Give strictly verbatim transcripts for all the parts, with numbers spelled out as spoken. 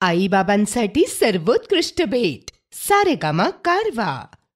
आई बाबांसाठी सर्वोत्कृष्ट भेट सारेगामा कारवा.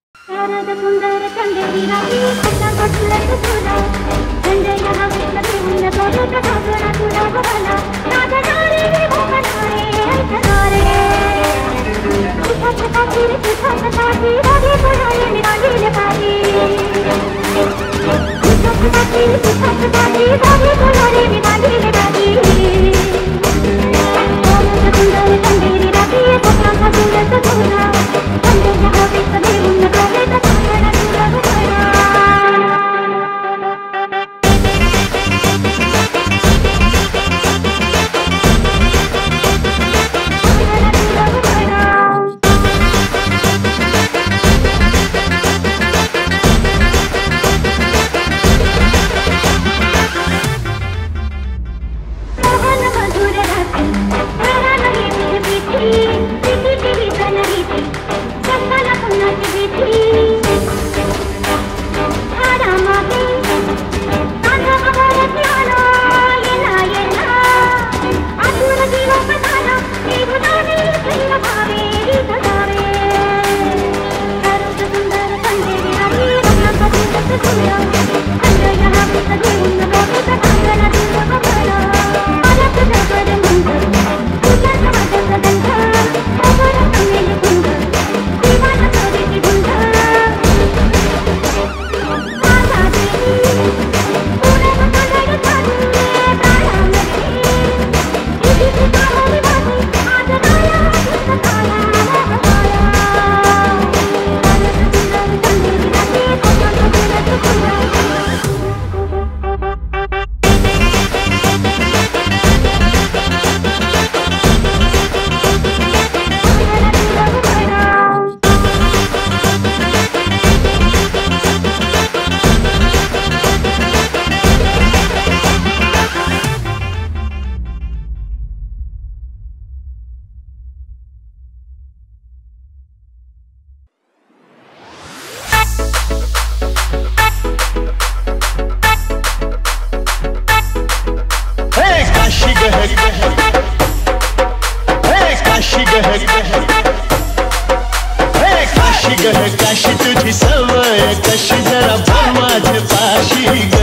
काशी तुझी सवय कशी जरा बोल माझे पाशी ग.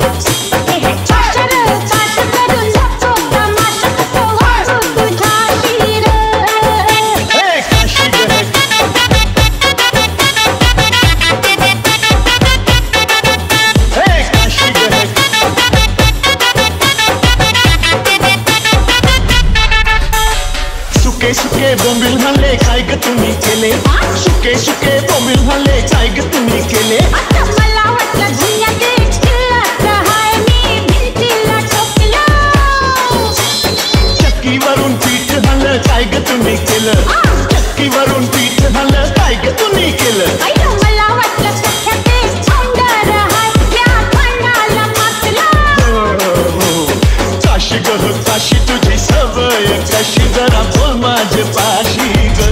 सुके सुके बोंबील हल्ले काय ग तुम्ही केले. सुके सुके बोंबील हल्ले काय ग तुम्ही केले. मला वाटलं झुंयाचे चिल्लत हाय मी भिंतीला ठोकलं. चक्कीवरून पीठ हल्लं काय ग तुम्ही केलं. चक्कीवरून पीठ हल्लं काय ग तुम्ही केलं. मला वाटलं सख्याचे सौंदर्य हाय या खाण्याला मातलं. काशी ग काशी तुझी सवय कशी जरा बोल माझे पाशी ग.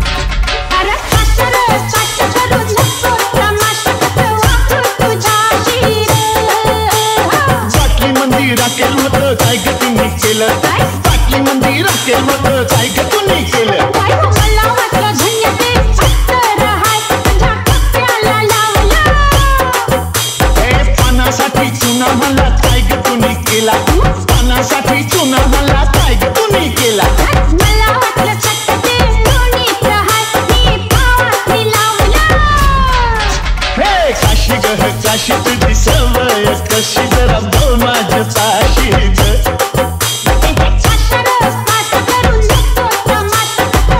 बाटली मंदी राखेल होतं काय ग तुम्ही केलं. बाटली मंदी राखेल होतं काय ग तुम्ही केलं. मला वाटलं झुंयाचे सत्तर हाय तुझ्या कप्प्याला लावलं. हे पानासाठी चुना मला काय ग तुम्ही केला. पानासाठी चुना मला काय ग तुम्ही केला. मला वाटलं सत्याचे लोणीत हाय मी पावानी लावलं. हे काशी ग काशी तुझी सवय कशी जरा बोल माझ्या पाशी ग. साखर पास करून देतो तमाशा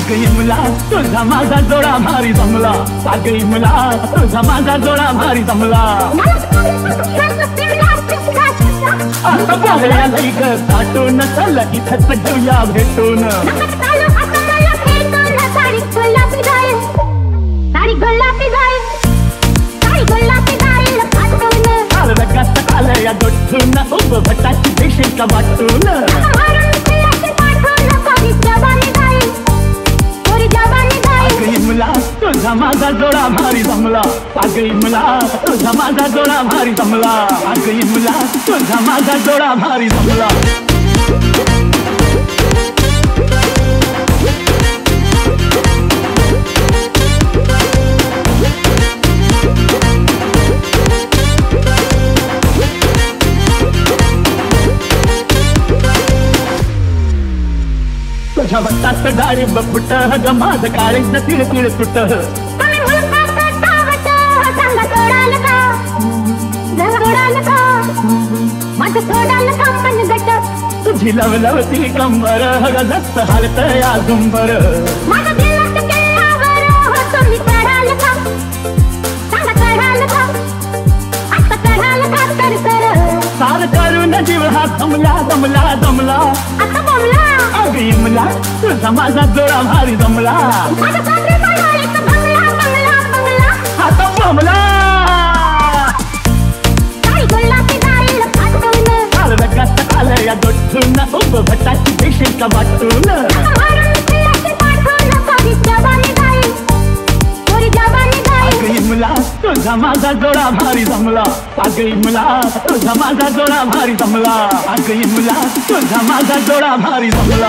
गई मुला तुझा माझा जोडा भारी जमला आ गई मुला तुझा माझा जोडा भारी जमला आता पाहया लई ग साठून चल इथंच घेऊया भेटून साडी गुलाबी गाय साडी गुलाबी गाय साडी गुलाबी गाय फाटून आलं रगात आलं या गोठून उभ भटाची देशील का वाटून गई मुला तुझा माझा जोडा भारी जमला आ गई मुला तुझा माझा जोडा भारी जमला आ गई मुला तुझा माझा जोडा भारी जमला तुझ्या भट्टात डाळी बपुट ग माझ काळे न तिळ तिळ तुट तुझी लवलवती कंबर ग दत्त हालत या झुंबर सार करून जीव हा जमला जमला जमला अगं इमला तुझा माझा जोडा भारी जमला आता बमला आलं रगात आलं या गोठून उभ भटाची देशील का वाटून अगं इमला तुझा माझा जोडा भारी जमला अगं इमला तुझा माझा जोडा भारी जमला अगं इमला तुझा माझा जोडा भारी जमला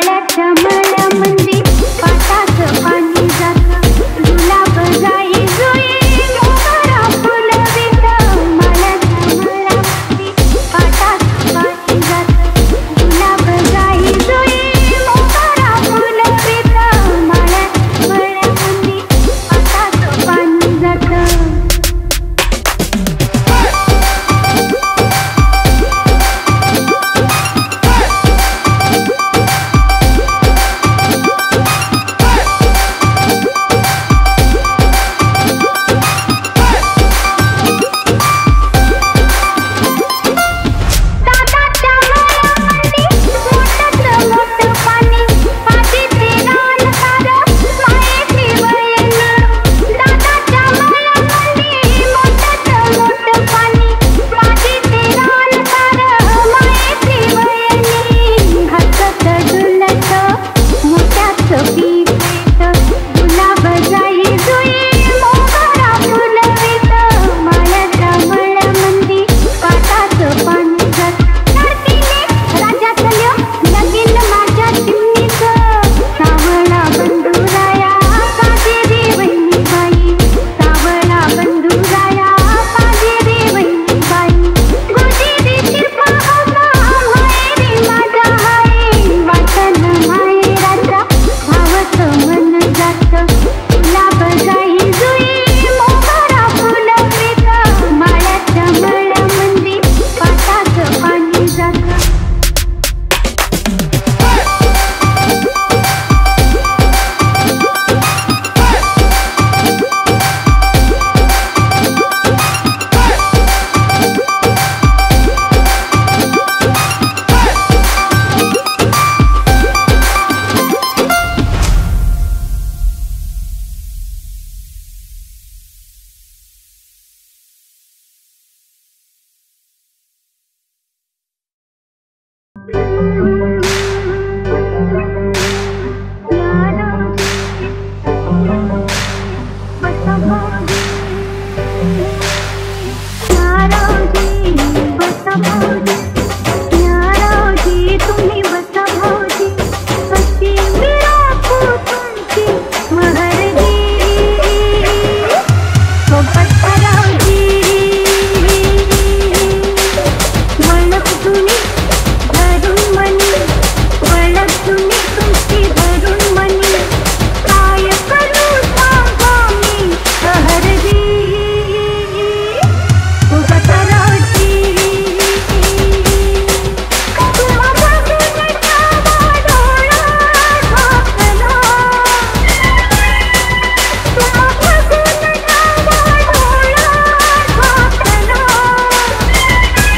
माळ्याच्या मळ्यामध्ये पाटाचं पाणी जातं गुलाब जाई जुई मोगरा फुलवित माळ्याच्या मळ्यामध्ये पाटाचं पाणी जातं गुलाब जाई जुई मोगरा फुलवित माळ्याच्या मळ्यामध्ये पाटाचं पाणी जातं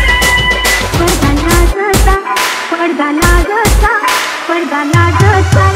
पडदा लागता पडदा लागता